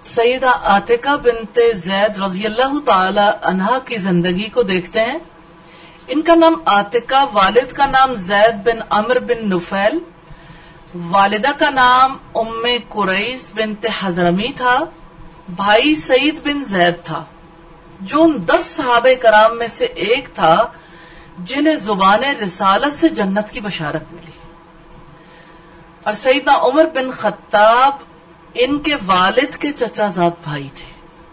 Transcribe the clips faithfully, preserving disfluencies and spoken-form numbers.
सईदा आतिका बिनते जैद रजी अल्लाह ताला अन्हा की जिंदगी को देखते हैं। इनका नाम आतिका, वालिद का नाम जैद बिन अमर बिन नुफैल, वालिदा का नाम उम्मे कुरैस बिनते हजरमी था। भाई सईद बिन जैद था जो उन दस सहाबे कराम में से एक था जिन्हें जुबान रिसालत से जन्नत की बशारत मिली। और सईदना उमर बिन खत्ताब इनके वालिद के चचाजाद भाई थे।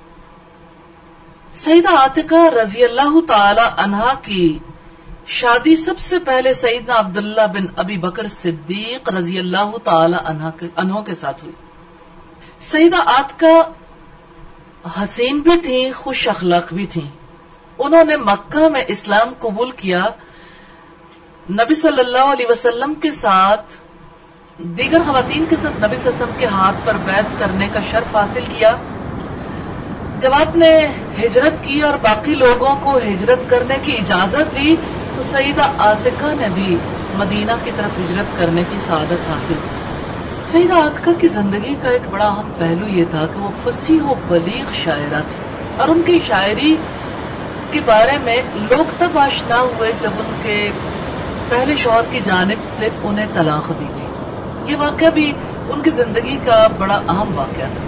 सईदा आतिका रजी अल्लाह ताला अन्हा की शादी सबसे पहले सईदना अब्दुल्ला बिन अबी बकर सिद्दीक रजी अल्लाह ताला अन्हों के साथ हुई। सईदा आतिका हसीन भी थी, खुश अखलाक भी थी। उन्होंने मक्का में इस्लाम कबूल किया। नबी सल्लल्लाहु अलैहि वसल्लम के साथ दीगर खवातीन के साथ नबी सल्लल्लाहु अलैहि वसल्लम के हाथ पर बैत करने का शर्फ हासिल किया। जब आपने हिजरत की और बाकी लोगों को हिजरत करने की इजाजत दी तो सईदा आतिका ने भी मदीना की तरफ हिजरत करने की सआदत हासिल की। सईदा आतिका की जिंदगी का एक बड़ा अहम पहलू ये था कि वो फसीह व बलीग शायरा थी और उनकी शायरी के बारे में लोग तब आशना हुए जब उनके पहले शौहर की जानिब से उन्हें तलाक दी गई। ये वाकया भी उनकी जिंदगी का बड़ा अहम वाकया था।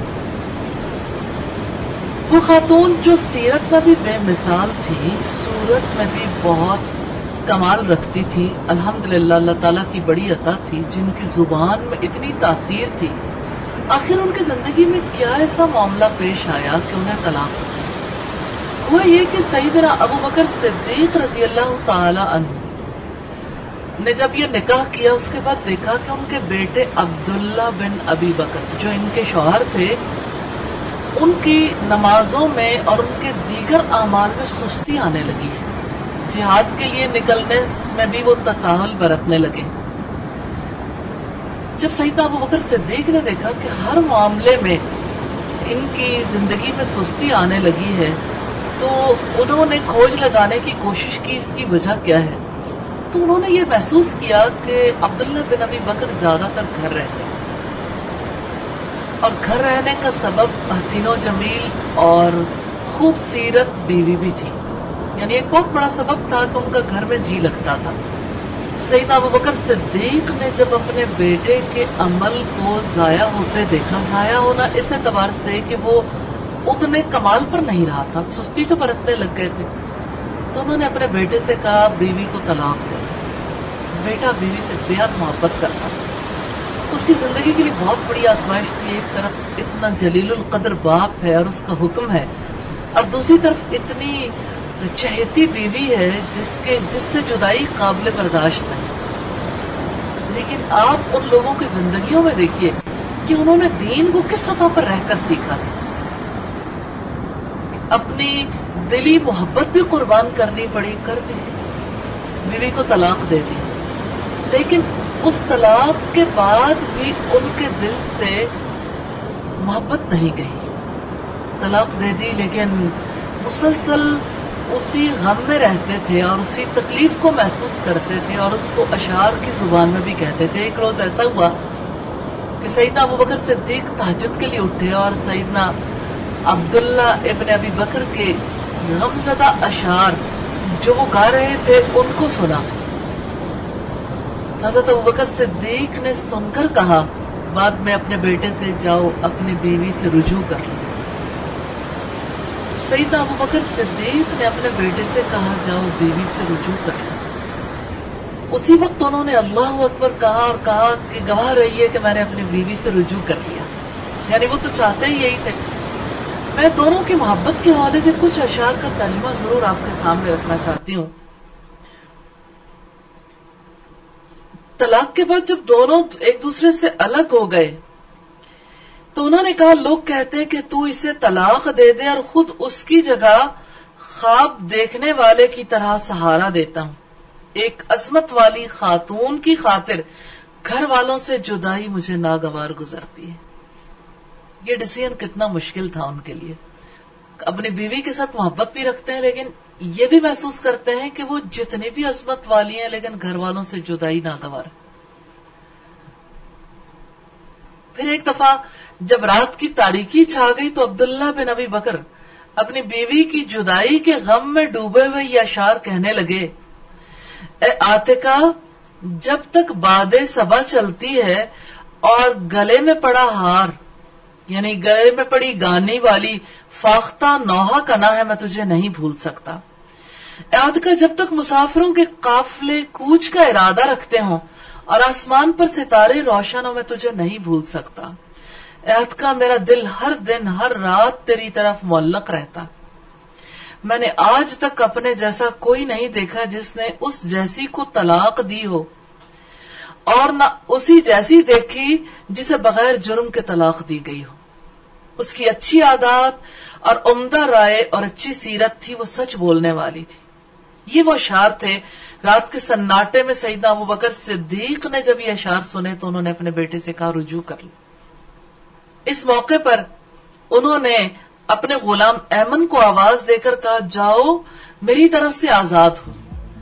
वो खातून जो सीरत में भी बेमिसाल थी, सूरत में भी बहुत कमाल रखती थी। अल्हम्दुलिल्लाह अल्लाह ताला की बड़ी अता थी जिनकी जुबान में इतनी तासीर थी। आखिर उनकी जिंदगी में क्या ऐसा मामला पेश आया कि उन्हें तलाक हुआ? ये कि सईदना अबू बकर सिद्दीक रजी अल्लाह ताला अन्हु ने जब ये निकाह किया उसके बाद देखा कि उनके बेटे अब्दुल्ला बिन अबी बकर जो इनके शौहर थे, उनकी नमाजों में और उनके दीगर अमाल में सुस्ती आने लगी है। जिहाद के लिए निकलने में भी वो तसाहुल बरतने लगे। जब सईदना अबू बकर सिद्दीक ने देखा कि हर मामले में इनकी जिंदगी में सुस्ती आने लगी है तो उन्होंने खोज लगाने की कोशिश की इसकी वजह क्या है। तो उन्होंने ये महसूस किया कि अब्दुल्ला बिन अबी बकर ज्यादातर घर रहते और घर रहने का सबब हसीनो जमील और खूबसूरत बीवी भी थी। यानी एक बहुत बड़ा सबब था कि उनका घर में जी लगता था। सईदना अबू बकर सिद्दीक ने जब अपने बेटे के अमल को जाया होते देखा, जाया होना इस एतबार से कि वो उतने कमाल पर नहीं रहा था, सुस्ती तो बरतने लग गए थे, तो उन्होंने अपने बेटे से कहा बीवी को तलाक दे। बेटा बीवी से बेहद मोहब्बत करता था। उसकी जिंदगी के लिए बहुत बड़ी आजमाइश थी। एक तरफ इतना जलीलुल कद्र बाप है और उसका हुक्म है, और दूसरी तरफ इतनी चहेती बीवी है जिसके जिससे जुदाई काबिल बर्दाश्त है। लेकिन आप उन लोगों की जिंदगियों में देखिए कि उन्होंने दीन को किस सतह पर रहकर सीखा था। अपनी दिली मोहब्बत भी कुर्बान करनी पड़ी, कर दी, बीवी को तलाक दे दी। लेकिन उस तलाक के बाद भी उनके दिल से मोहब्बत नहीं गई। तलाक दे दी लेकिन मुसलसल उसी गम में रहते थे और उसी तकलीफ को महसूस करते थे और उसको अशार की जुबान में भी कहते थे। एक रोज ऐसा हुआ कि सईदना अबू बकर सिद्दीक तहज्जुद के लिए उठे और सईदना अब्दुल्ला इब्न अबी बकर के गमज़दा अशार जो वो गा रहे थे उनको सुना। हज़रत अबू बकर सिद्दीक ने सुनकर कहा, बाद में अपने बेटे से जाओ अपनी बीवी से रुजू कर लो। सईदना अबू बकर सिद्दीक ने अपने बेटे से कहा, जाओ बीवी से रुजू कर लो। उसी वक्त उन्होंने अल्लाह अकबर कहा और कहा कि गवाह रहिए कि मैंने अपनी बीवी से रुजू कर लिया। यानी वो तो चाहते ही यही थे। मैं दोनों की मोहब्बत के हवाले से कुछ अशार का तर्जुमा जरूर आपके सामने रखना चाहती हूँ। तलाक के बाद जब दोनों एक दूसरे से अलग हो गए तो उन्होंने कहा, लोग कहते हैं कि तू इसे तलाक दे दे और खुद उसकी जगह ख्वाब देखने वाले की तरह सहारा देता हूँ। एक अजमत वाली खातून की खातिर घर वालों से जुदाई मुझे नागवार गुजरती है। ये डिसीजन कितना मुश्किल था उनके लिए। अपनी बीवी के साथ मोहब्बत भी रखते हैं लेकिन ये भी महसूस करते हैं कि वो जितनी भी अजमत वाली हैं लेकिन घर वालों से जुदाई नागवार। پھر ایک دفعہ جب رات کی تاریکی چھا گئی تو عبداللہ بن ابی بکر اپنی بیوی کی جدائی کے غم میں ڈوبے ہوئے یہ اشعار کہنے لگے، اے عاتکہ، جب تک باد صبا چلتی ہے اور گلے میں پڑا ہار، یعنی گلے میں پڑی گانے والی فاختہ نوحہ کنا ہے، میں تجھے نہیں بھول سکتا۔ اے عاتکہ، جب تک مسافروں کے قافلے کوچ کا ارادہ رکھتے ہوں اور آسمان پر ستارے روشن ہوں، میں تجھے نہیں بھول سکتا۔ اے عاتکہ، میرا دل ہر دن ہر رات تیری طرف معلق رہتا۔ میں نے آج تک اپنے جیسا کوئی نہیں دیکھا جس نے اس جیسی کو طلاق دی ہو، اور نہ اسی جیسی دیکھی جسے بغیر جرم کے طلاق دی گئی ہو۔ اس کی اچھی عادات اور عمدہ رائے اور اچھی سیرت تھی، وہ سچ بولنے والی تھی۔ یہ وہ اشعار تھے۔ رات کے سناٹے میں سیدنا ابو بکر صدیق نے جب یہ اشعار سنے تو انہوں نے اپنے بیٹے سے کہا رجوع کر لو۔ اس موقع پر انہوں نے اپنے غلام ایمن کو آواز دے کر کہا، جاؤ میری طرف سے آزاد ہو۔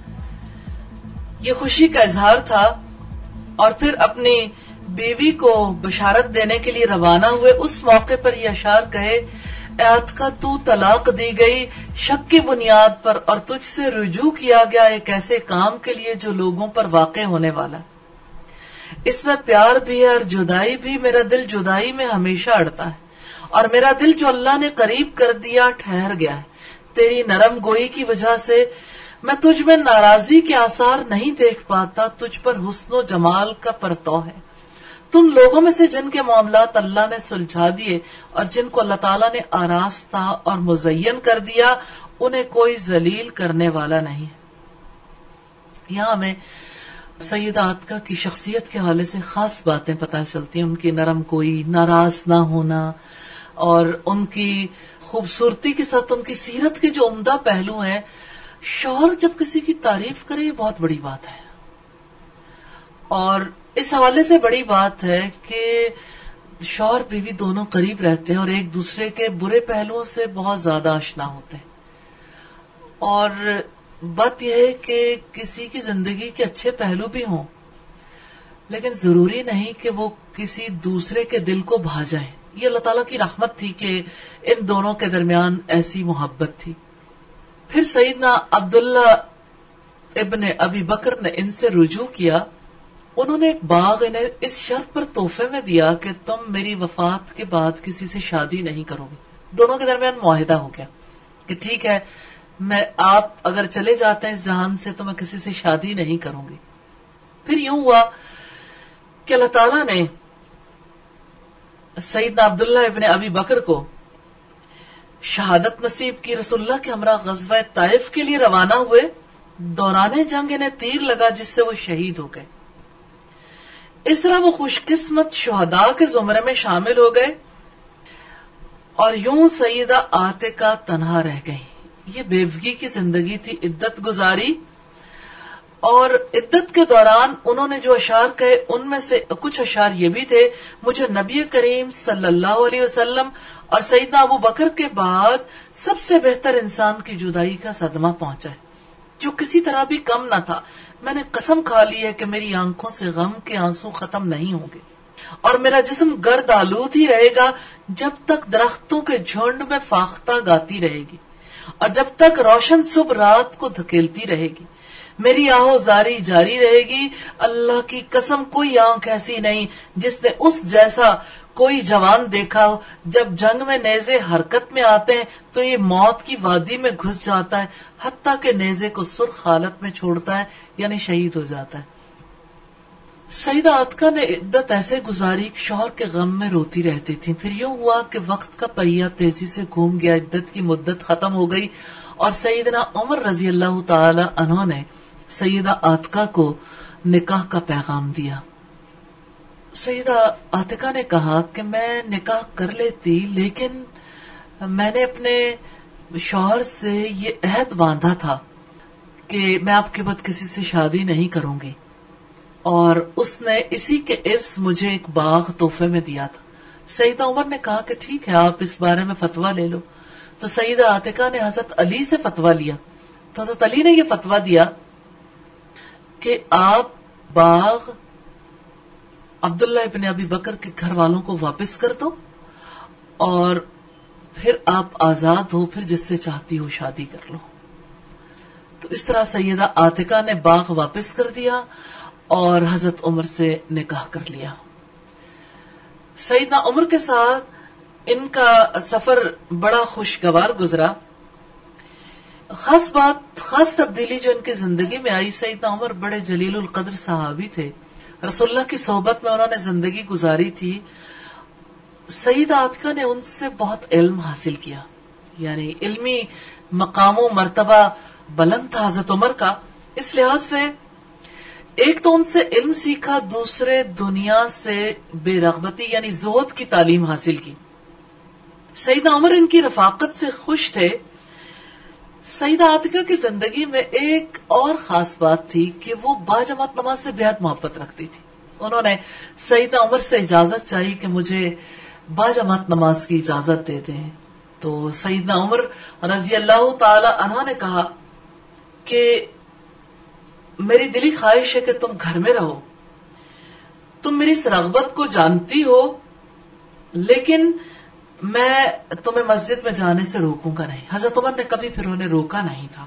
یہ خوشی کا اظہار تھا، اور پھر اپنی بیوی کو بشارت دینے کے لیے روانہ ہوئے۔ اس موقع پر یہ اشعار کہے، اے عاتکہ، تو طلاق دی گئی شک کی بنیاد پر، اور تجھ سے رجوع کیا گیا ایک ایسے کام کے لیے جو لوگوں پر واقع ہونے والا۔ اس میں پیار بھی ہے اور جدائی بھی۔ میرا دل جدائی میں ہمیشہ اڑتا ہے، اور میرا دل جو اللہ نے قریب کر دیا ٹھہر گیا ہے۔ تیری نرم گوئی کی وجہ سے میں تجھ میں ناراضی کے آثار نہیں دیکھ پاتا، تجھ پر حسن و جمال کا پرتو ہے۔ تم لوگوں میں سے جن کے معاملات اللہ نے سلجھا دیے اور جن کو اللہ تعالیٰ نے آراستہ اور مزین کر دیا، انہیں کوئی ذلیل کرنے والا نہیں ہے۔ یہاں ہمیں سیدہ عاتکہ کی شخصیت کے حوالے سے خاص باتیں پتہ چلتی ہیں، ان کی نرم کوئی، ناراض نہ ہونا، اور ان کی خوبصورتی کے ساتھ ان کی سیرت کے جو عمدہ پہلو ہیں۔ شوہر جب کسی کی تعریف کرے یہ بہت بڑی بات ہے، اور اس حوالے سے بڑی بات ہے کہ شوہر بیوی دونوں قریب رہتے ہیں اور ایک دوسرے کے برے پہلوؤں سے بہت زیادہ آشنا ہوتے ہیں۔ اور بات یہ ہے کہ کسی کی زندگی کے اچھے پہلو بھی ہوں، لیکن ضروری نہیں کہ وہ کسی دوسرے کے دل کو بھا جائیں۔ یہ اللہ تعالیٰ کی رحمت تھی کہ ان دونوں کے درمیان ایسی محبت تھی۔ پھر سیدنا عبداللہ ابن ابی بکر نے ان سے رجوع کیا۔ انہوں نے ایک باغ انہیں اس شرط پر تحفے میں دیا کہ تم میری وفات کے بعد کسی سے شادی نہیں کرو گے۔ دونوں کے درمیان معاہدہ ہو گیا کہ ٹھیک ہے، میں آپ اگر چلے جاتے ہیں اس جہان سے تو میں کسی سے شادی نہیں کروں گی۔ پھر یوں ہوا کہ اللہ تعالیٰ نے سیدنا عبداللہ ابن ابی بکر کو شہادت نصیب کی۔ رسول اللہ کے ہمراہ غزوہ طائف کے لیے روانہ ہوئے۔ دوران جنگ انہیں تیر لگا جس سے وہ شہید ہو گئے۔ اس طرح وہ خوش قسمت شہداء کے زمرے میں شامل ہو گئے، اور یوں سیدہ عاتکہ تنہا رہ گئی۔ یہ بیوگی کی زندگی تھی، عدت گزاری، اور عدت کے دوران انہوں نے جو اشعار کہے ان میں سے کچھ اشعار یہ بھی تھے، مجھے نبی کریم صلی اللہ علیہ وسلم اور سیدنا ابو بکر کے بعد سب سے بہتر انسان کی جدائی کا صدمہ پہنچا ہے جو کسی طرح بھی کم نہ تھا۔ میں نے قسم کھا لی ہے کہ میری آنکھوں سے غم کے آنسو ختم نہیں ہوں گے، اور میرا جسم گرد آلود ہی رہے گا جب تک درختوں کے جھنڈ میں فاختہ گاتی رہے گی، اور جب تک روشن صبح رات کو دھکیلتی رہے گی۔ میری آہو زاری جاری رہے گی۔ اللہ کی قسم کوئی آنکھ ایسی نہیں جس نے اس جیسا کوئی جوان دیکھا ہو۔ جب جنگ میں نیزے حرکت میں آتے ہیں تو یہ موت کی وادی میں گھس جاتا ہے، حتیٰ کہ نیزے کو سرخ حالت میں چھوڑتا ہے، یعنی شہید ہو جاتا ہے۔ سیدہ عاتکہ نے عدت ایسے گزاری کہ شوہر کے غم میں روتی رہتی تھی۔ پھر یوں ہوا کہ وقت کا پہیہ تیزی سے گھوم گیا، عدت کی مدت ختم ہو گئی، اور سیدنا عمر رضی اللہ تعالی عنہ نے سیدہ عاتکہ کو نکاح کا پیغام دیا۔ سیدہ عاتکہ نے کہا کہ میں نکاح کر لیتی، لیکن میں نے اپنے شوہر سے یہ عہد باندھا تھا کہ میں آپ کے بعد کسی سے شادی نہیں کروں گی، اور اس نے اسی کے عوض مجھے ایک باغ تحفے میں دیا تھا۔ سیدہ عمر نے کہا کہ ٹھیک ہے، آپ اس بارے میں فتویٰ لے لو۔ تو سیدہ عاتکہ نے حضرت علی سے فتویٰ لیا، تو حضرت علی نے یہ فتویٰ دیا کہ آپ باغ عبداللہ ابن ابی بکر کے گھر والوں کو واپس کر دو اور پھر آپ آزاد ہو، پھر جس سے چاہتی ہو شادی کر لو۔ تو اس طرح سیدہ عاتقہ نے باغ واپس کر دیا اور حضرت عمر سے نکاح کر لیا۔ سیدنا عمر کے ساتھ ان کا سفر بڑا خوشگوار گزرا۔ خاص بات، خاص تبدیلی جو ان کی زندگی میں آئی، سیدنا عمر بڑے جلیل القدر صحابی تھے، رسول اللہ کی صحبت میں انہوں نے زندگی گزاری تھی۔ سیدہ عاتقہ نے ان سے بہت علم حاصل کیا، یعنی علمی مقام و مرتبہ بلند تھا حضرت عمر کا۔ اس لحاظ سے ایک تو ان سے علم سیکھا، دوسرے دنیا سے بے رغبتی یعنی زہد کی تعلیم حاصل کی۔ سیدنا عمر ان کی رفاقت سے خوش تھے۔ سیدہ عاتقہ کی زندگی میں ایک اور خاص بات تھی کہ وہ باجماعت نماز سے بہت محبت رکھتی تھی۔ انہوں نے سیدنا عمر سے اجازت چاہی کہ مجھے باجماعت نماز کی اجازت دے دیں، تو سیدنا عمر رضی اللہ تعالی عنہ نے کہا کہ میری دلی خواہش ہے کہ تم گھر میں رہو، تم میری اس رغبت کو جانتی ہو، لیکن میں تمہیں مسجد میں جانے سے روکوں گا نہیں۔ حضرت عمر نے کبھی پھر انہیں روکا نہیں تھا۔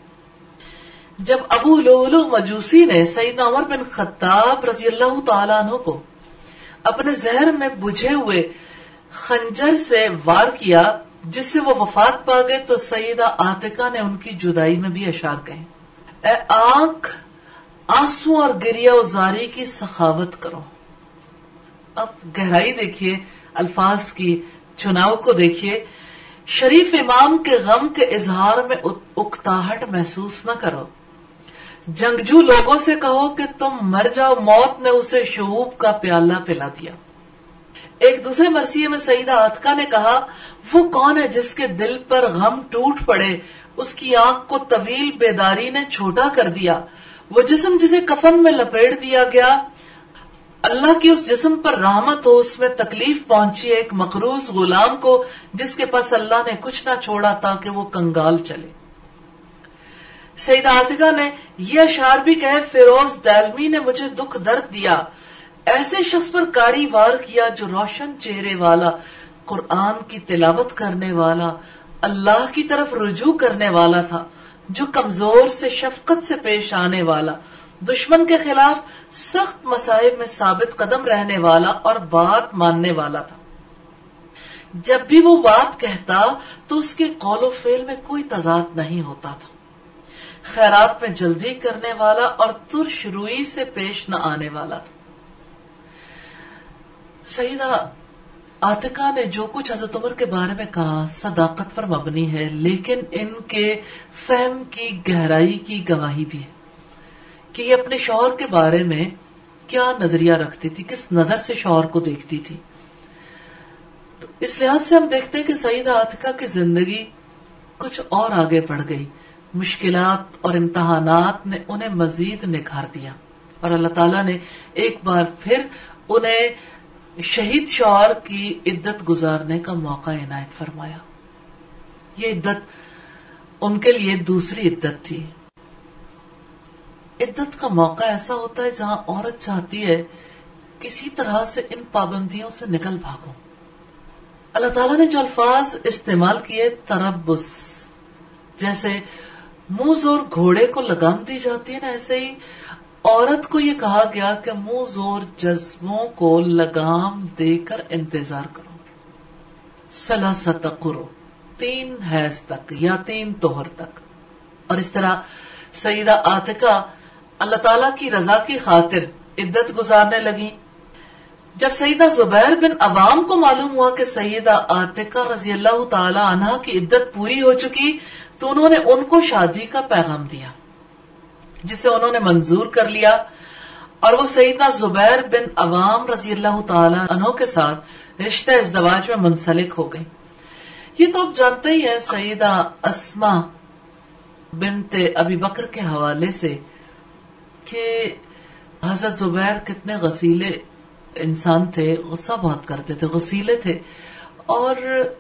جب ابو لؤلؤ مجوسی نے سیدنا عمر بن خطاب رضی اللہ تعالیٰ عنہ کو اپنے زہر میں بجھے ہوئے خنجر سے وار کیا جس سے وہ وفات پا گئے، تو سیدہ عاتقہ نے ان کی جدائی میں بھی اشعار کہے، اے آنکھ آنسو اور گریہ زاری کی سخاوت کرو۔ اب گہرائی دیکھیے، الفاظ کی چناؤ کو دیکھیے، شریف امام کے غم کے اظہار میں اکتاہٹ محسوس نہ کرو، جنگجو لوگوں سے کہو کہ تم مر جاؤ، موت نے اسے شعوب کا پیالہ پلا دیا۔ ایک دوسرے مرثیے میں سیدہ عاتقہ نے کہا، وہ کون ہے جس کے دل پر غم ٹوٹ پڑے، اس کی آنکھ کو طویل بیداری نے چھوٹا کر دیا، وہ جسم جسے کفن میں لپیٹ دیا گیا، اللہ کی اس جسم پر رحمت ہو، اس میں تکلیف پہنچی ہے ایک مقروض غلام کو جس کے پاس اللہ نے کچھ نہ چھوڑا تاکہ وہ کنگال چلے۔ سیدہ عاتقہ نے یہ اشعار بھی کہے، فیروز دہلوی نے مجھے دکھ درد دیا، ایسے شخص پر کاری وار کیا جو روشن چہرے والا، قرآن کی تلاوت کرنے والا، اللہ کی طرف رجوع کرنے والا تھا، جو کمزور سے شفقت سے پیش آنے والا، دشمن کے خلاف سخت مصائب میں ثابت قدم رہنے والا اور بات ماننے والا تھا۔ جب بھی وہ بات کہتا تو اس کے قول و فعل میں کوئی تضاد نہیں ہوتا تھا، خیرات میں جلدی کرنے والا اور ترش روئی سے پیش نہ آنے والا تھا۔ سیدہ عاتقہ نے جو کچھ حضرت عمر کے بارے میں کہا صداقت پر مبنی ہے، لیکن ان کے فہم کی گہرائی کی گواہی بھی ہے کہ یہ اپنے شوہر کے بارے میں کیا نظریہ رکھتی تھی، کس نظر سے شوہر کو دیکھتی تھی۔ تو اس لحاظ سے ہم دیکھتے ہیں کہ سیدہ عاتقہ کی زندگی کچھ اور آگے بڑھ گئی، مشکلات اور امتحانات نے انہیں مزید نکھار دیا، اور اللہ تعالیٰ نے ایک بار پھر انہیں شہید شوہر کی عدت گزارنے کا موقع عنایت فرمایا۔ یہ عدت ان کے لیے دوسری عدت تھی۔ عدت کا موقع ایسا ہوتا ہے جہاں عورت چاہتی ہے کسی طرح سے ان پابندیوں سے نکل بھاگو۔ اللہ تعالیٰ نے جو الفاظ استعمال کیے، تربص، جیسے منہ زور گھوڑے کو لگام دی جاتی ہے نا، ایسے ہی عورت کو یہ کہا گیا کہ منہ زور جذبوں کو لگام دے کر انتظار کرو، ثلاثۃ قروء، تین حیض تک یا تین طہر تک۔ اور اس طرح سیدہ عاتقہ اللہ تعالیٰ کی رضا کی خاطر عدت گزارنے لگی۔ جب سیدہ زبیر بن عوام کو معلوم ہوا کہ سیدہ عاتقہ رضی اللہ تعالی عنہا کی عدت پوری ہو چکی، تو انہوں نے ان کو شادی کا پیغام دیا جسے انہوں نے منظور کر لیا، اور وہ سیدنا زبیر بن عوام رضی اللہ تعالی عنہ کے ساتھ رشتہ ازدواج میں منسلک ہو گئی۔ یہ تو آپ جانتے ہی ہیں سیدہ اسماء بنت ابی بکر کے حوالے سے کہ حضرت زبیر کتنے غسیلے انسان تھے، غصہ بہت کرتے تھے، غسیلے تھے، اور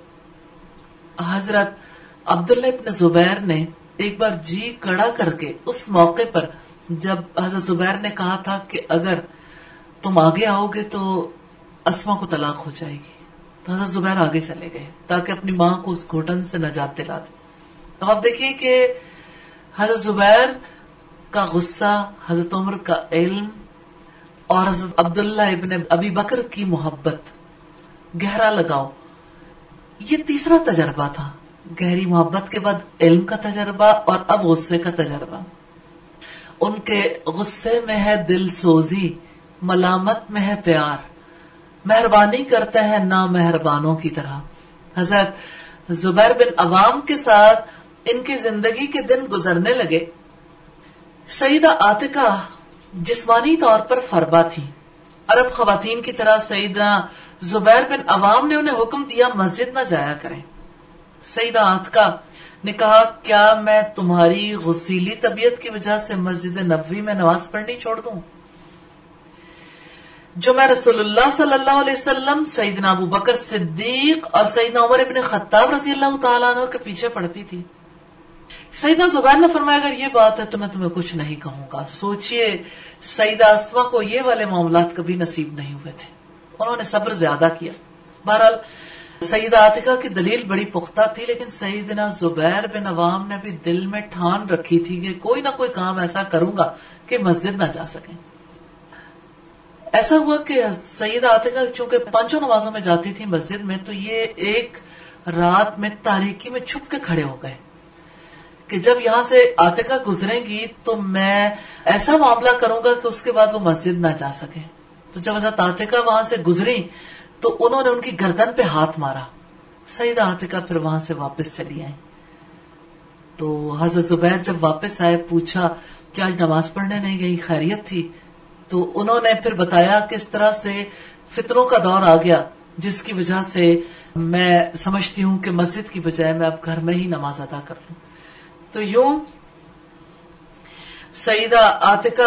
حضرت عبداللہ ابن زبیر نے ایک بار جی کڑا کر کے اس موقع پر جب حضرت زبیر نے کہا تھا کہ اگر तुम आगे आओगे तो अस्मा को तलाक हो जाएगी। तो हजरत जुबैर आगे चले गए ताकि अपनी मां को उस घुटन से नजात दिला दे। तो आप देखिए कि हजरत जुबैर का गुस्सा, हजरत उमर का इल्म और हजरत अब्दुल्ला इब्न अबी बकर की मोहब्बत, गहरा लगाओ, ये तीसरा तजर्बा था। गहरी मोहब्बत के बाद इल्म का तजर्बा और अब गुस्से का तजर्बा। उनके गुस्से में है दिल सोजी, मलामत में है प्यार, मेहरबानी करते हैं ना मेहरबानों की तरह। हजरत जुबैर बिन अवाम के साथ इनकी जिंदगी के दिन गुजरने लगे। सईदा आतिका जिस्मानी तौर पर फरबा थी। अरब खवातीन की तरह सईदा जुबैर बिन अवाम ने उन्हें हुक्म दिया मस्जिद न जाया करें। सईदा आतिका ने कहा, क्या मैं तुम्हारी गुस्सीली तबीयत की वजह से मस्जिद नबवी में नमाज पढ़नी छोड़ दूं? जो मैं रसूलुल्लाह सल्लल्लाहु अलैहि वसल्लम, सईदना अबू बकर सिद्दीक और सईदना उमर इब्न खत्ताब रजी अल्लाह तआला अन्हु के पीछे पड़ती थी। सईदा जुबैर ने फरमाया, अगर ये बात है तो मैं तुम्हें कुछ नहीं कहूंगा। सोचिए, सईदा अस्मा को ये वाले मामलात कभी नसीब नहीं हुए थे, उन्होंने सब्र ज्यादा किया। बहरहाल सईदा आतिका की दलील बड़ी पुख्ता थी, लेकिन सईदना जुबैर बिन अवाम ने भी दिल में ठान रखी थी कि कोई ना कोई काम ऐसा करूंगा कि मस्जिद ना जा सके। ऐसा हुआ कि सईदा आतिका चूंकि पांचों नमाजों में जाती थी मस्जिद में, तो ये एक रात में तारीकी में छुप के खड़े हो गए कि जब यहां से आतिका गुजरेंगी तो मैं ऐसा मामला करूंगा कि उसके बाद वो मस्जिद ना जा सके। तो जब हजरत आतिका वहां से गुजरी तो उन्होंने उनकी गर्दन पे हाथ मारा। सईदा आतिका फिर वहां से वापस चली आई। तो हजरत जुबैर जब वापस आए, पूछा कि आज नमाज पढ़ने नहीं गई, खैरियत थी? तो उन्होंने फिर बताया कि इस तरह से फितरों का दौर आ गया, जिसकी वजह से मैं समझती हूं कि मस्जिद की बजाय मैं अब घर में ही नमाज अदा कर लूं। तो यूं सईदा आतिका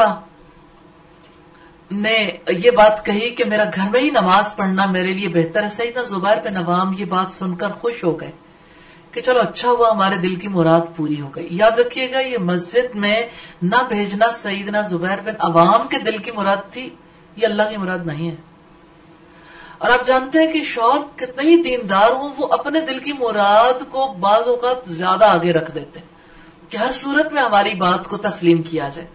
ने ये बात कही कि मेरा घर में ही नमाज पढ़ना मेरे लिए बेहतर है। सईदना जुबैर बिन अवाम ये बात सुनकर खुश हो गए कि चलो अच्छा हुआ, हमारे दिल की मुराद पूरी हो गई। याद रखिएगा, ये मस्जिद में ना भेजना सईदना जुबैर बिन अवाम के दिल की मुराद थी, ये अल्लाह की मुराद नहीं है। और आप जानते हैं कि शौहर कितने ही दीनदार हों, वो अपने दिल की मुराद को बाज़ औक़ात ज्यादा आगे रख देते हैं कि हर सूरत में हमारी बात को तस्लीम किया जाए।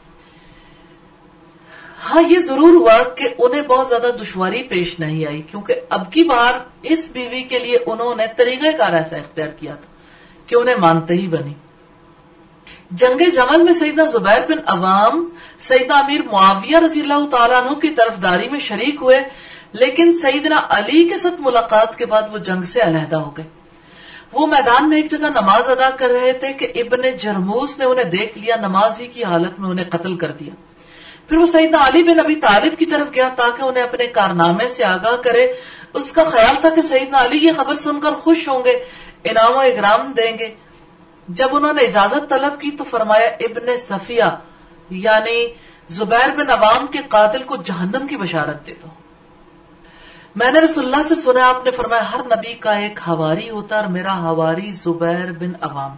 हाँ, ये जरूर हुआ कि उन्हें बहुत ज्यादा दुश्वारी पेश नहीं आई, क्योंकि अब की बार इस बीवी के लिए उन्होंने तरीक़ेकार ऐसा इख्तियार किया था कि उन्हें मानते ही बनी। जंगे जमल में सईदना जुबैर बिन अवाम सईदना अमीर मुआविया रज़ी अल्लाह तआला अन्हु की तरफदारी में शरीक हुए, लेकिन सईदना अली के साथ मुलाकात के बाद वो जंग से अलहदा हो गए। वो मैदान में एक जगह नमाज अदा कर रहे थे कि इब्ने जरमूस ने उन्हें देख लिया, नमाज ही की हालत में उन्हें कत्ल कर दिया। फिर वो सईदना अली बिन अबी तालिब की तरफ गया ताकि उन्हें अपने कारनामे से आगाह करे। उसका ख्याल था कि सईदना अली ये खबर सुनकर खुश होंगे, इनाम और इकराम देंगे। जब उन्होंने इजाजत तलब की तो फरमाया, इब्ने सफिया यानी जुबैर बिन अवाम के कातिल को जहन्नम की बशारत दे दो। मैंने रसूलुल्लाह से सुना, आपने फरमाया हर नबी का एक हवारी होता है और मेरा हवारी जुबैर बिन अवाम।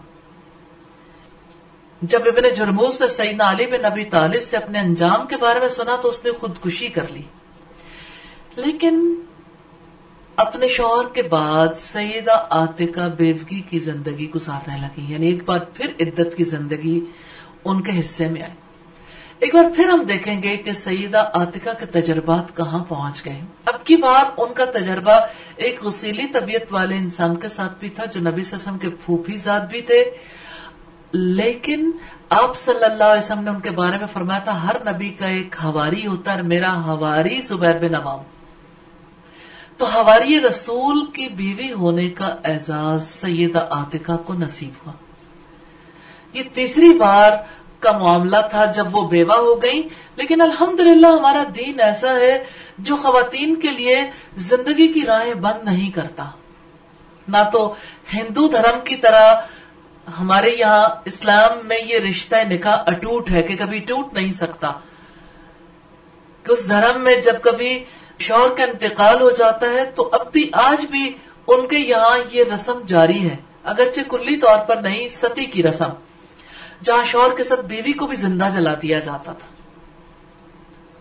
जब इब्ने जरमूस ने सईदना अली बिन अबी तालिब से अपने अंजाम के बारे में सुना तो उसने खुदकुशी कर ली। लेकिन अपने शौहर के बाद सईदा आतिका बेवगी की जिंदगी गुजारने लगी, यानी एक बार फिर इद्दत की जिंदगी उनके हिस्से में आई। एक बार फिर हम देखेंगे कि सईदा आतिका के तजर्बात कहां पहुंच गए। अब की बार उनका तजर्बा एक गुस्सीली तबीयत वाले इंसान के साथ भी था, जो नबी सल्लल्लाहु अलैहि वसल्लम के फूफीजाद भी थे। लेकिन आप सल्लल्लाहु अलैहि वसल्लम ने उनके बारे में फरमाया था, हर नबी का एक हवारी होता है, मेरा हवारी जुबैर बिन अवाम। तो हवारी रसूल की बीवी होने का एजाज सईदा आतिका को नसीब हुआ। ये तीसरी बार का मामला था जब वो बेवा हो गई। लेकिन अल्हम्दुलिल्लाह हमारा दीन ऐसा है जो खवातीन के लिए जिंदगी की राहें बंद नहीं करता। ना तो हिंदू धर्म की तरह हमारे यहाँ इस्लाम में ये रिश्ता निकाह अटूट है कि कभी टूट नहीं सकता, कि उस धर्म में जब कभी शौहर का इंतकाल हो जाता है तो अब भी आज भी उनके यहाँ ये रस्म जारी है, अगरचे कुल्ली तौर पर नहीं, सती की रस्म, जहां शौहर के साथ बीवी को भी जिंदा जला दिया जाता था।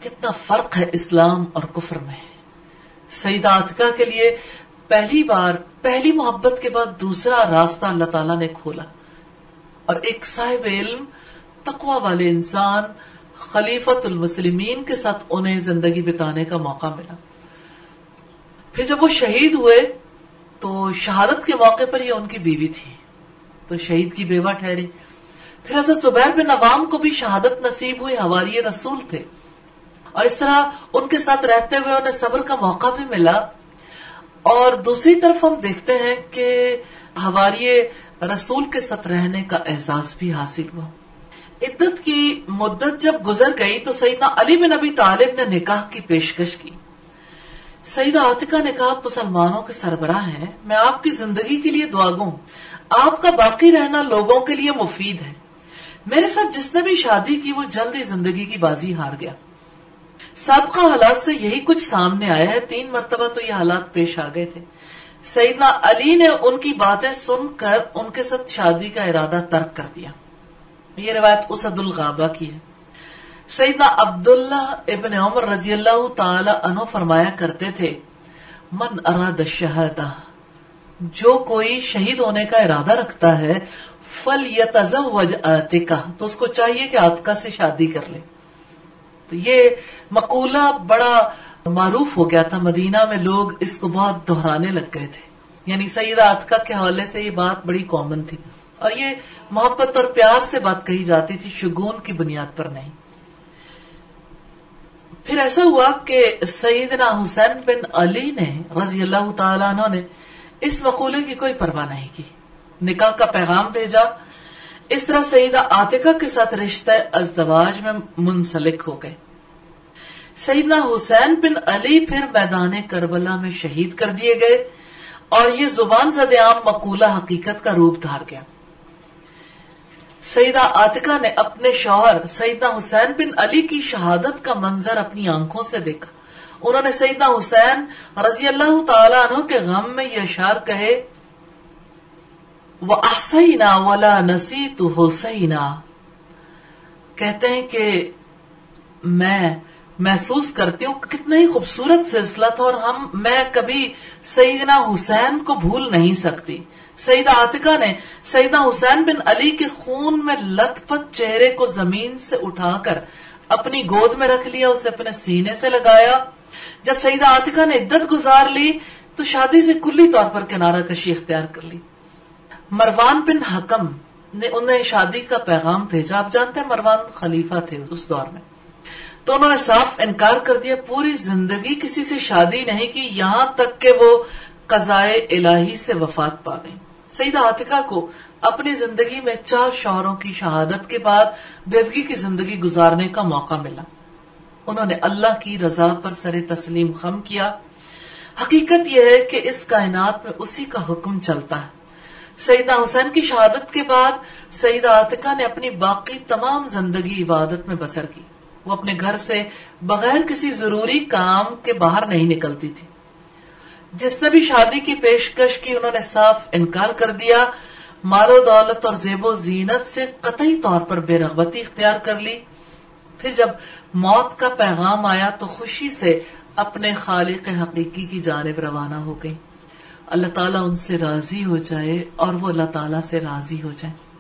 کتنا فرق ہے اسلام اور کفر میں. سیدہ عاتکہ کے لیے پہلی بار پہلی محبت کے بعد دوسرا راستہ اللہ تعالیٰ نے کھولا، اور ایک صاحب علم تقوی والے انسان خلیفۃ المسلمین کے ساتھ انہیں زندگی بتانے کا موقع ملا. پھر جب وہ شہید ہوئے تو شہادت کے موقع پر یہ ان کی بیوی تھی تو شہید کی بیوہ ٹھہری. پھر حضرت زبیر بن عوام کو بھی شہادت نصیب ہوئی، حواری رسول تھے، اور اس طرح ان کے ساتھ رہتے ہوئے انہیں صبر کا موقع بھی ملا. اور دوسری طرف ہم دیکھتے ہیں کہ حواری رسول کے ساتھ رہنے کا اعزاز بھی حاصل ہوا. عدت کی مدت جب گزر گئی تو سیدنا علی بن ابی طالب نے نکاح کی پیشکش کی. سیدہ عاتکہ نے کہا، آپ مسلمانوں کے سربراہ ہیں، میں آپ کی زندگی کے لیے دعا گو، آپ کا باقی رہنا لوگوں کے لیے مفید ہے. میرے ساتھ جس نے بھی شادی کی وہ جلد ہی زندگی کی بازی ہار گیا. سابقہ حالات سے یہی کچھ سامنے آیا ہے، تین مرتبہ تو یہ حالات پیش آ گئے تھے. سیدنا علی نے ان کی باتیں سن کر ان کے ساتھ شادی کا ارادہ ترک کر دیا. یہ روایت اسد الغابہ کی ہے. سیدنا عبداللہ ابن عمر رضی اللہ تعالی عنہ فرمایا کرتے تھے، من اراد الشہادہ، جو کوئی شہید ہونے کا ارادہ رکھتا ہے، فلیتزوج عاتکہ، تو اس کو چاہیے کہ عاتکہ سے شادی کر لے. تو یہ مقولہ بڑا معروف ہو گیا تھا، مدینہ میں لوگ اس کو بہت دہرانے لگ گئے تھے. یعنی سیدہ عاتکہ کے حوالے سے یہ بات بڑی کامن تھی، اور یہ محبت اور پیار سے بات کہی جاتی تھی، شگون کی بنیاد پر نہیں. پھر ایسا ہوا کہ سیدنا حسین بن علی نے رضی اللہ تعالیٰ عنہ نے اس مقولے کی کوئی پرواہ نہیں کی، نکاح کا پیغام بھیجا. اس طرح سیدہ عاتکہ کے ساتھ رشتہ ازدواج میں منسلک ہو گئے. سیدنا حسین بن علی پھر میدان کربلا میں شہید کر دیے گئے، اور یہ زبان زد عام مقولہ حقیقت کا روپ دھار گیا. سیدہ عاتکہ نے اپنے شوہر سیدنا حسین بن علی کی شہادت کا منظر اپنی آنکھوں سے دیکھا. انہوں نے سیدنا حسین رضی اللہ تعالی عنہ کے غم میں یہ اشعار کہے، وَأَحْسَيْنَا وَلَا نَسِيتُ حُسَيْنَا، کہتے ہیں کہ میں محسوس کرتی ہوں کتنا ہی خوبصورت سلسلہ تھا، اور ہم میں کبھی سیدنا حسین کو بھول نہیں سکتی. سیدہ عاتکہ نے سیدنا حسین بن علی کے خون میں لت پت چہرے کو زمین سے اٹھا کر اپنی گود میں رکھ لیا، اسے اپنے سینے سے لگایا. جب سیدہ عاتکہ نے عدت گزار لی تو شادی سے کلی طور پر کنارہ کشی اختیار کر لی. مروان بن حکم نے انہیں شادی کا پیغام بھیجا. آپ جانتے ہیں مروان خلیفہ تھے اس دور میں، تو انہوں نے صاف انکار کر دیا، پوری زندگی کسی سے شادی نہیں کی، یہاں تک کہ وہ قضائے الہی سے وفات پا گئی. سیدہ عاتکہ کو اپنی زندگی میں چار شوہروں کی شہادت کے بعد بیوگی کی زندگی گزارنے کا موقع ملا. انہوں نے اللہ کی رضا پر سر تسلیم خم کیا. حقیقت یہ ہے کہ اس کائنات میں اسی کا حکم چلتا ہے. سیدنا حسین کی شہادت کے بعد سیدہ عاتکہ نے اپنی باقی تمام زندگی عبادت میں بسر کی. وہ اپنے گھر سے بغیر کسی ضروری کام کے باہر نہیں نکلتی تھی. جس نے بھی شادی کی پیشکش کی انہوں نے صاف انکار کر دیا. مال و دولت اور زیب و زینت سے قطعی طور پر بے رغبتی اختیار کر لی. پھر جب موت کا پیغام آیا تو خوشی سے اپنے خالق حقیقی کی جانب روانہ ہو گئی. اللہ تعالیٰ ان سے راضی ہو جائے اور وہ اللہ تعالیٰ سے راضی ہو جائے.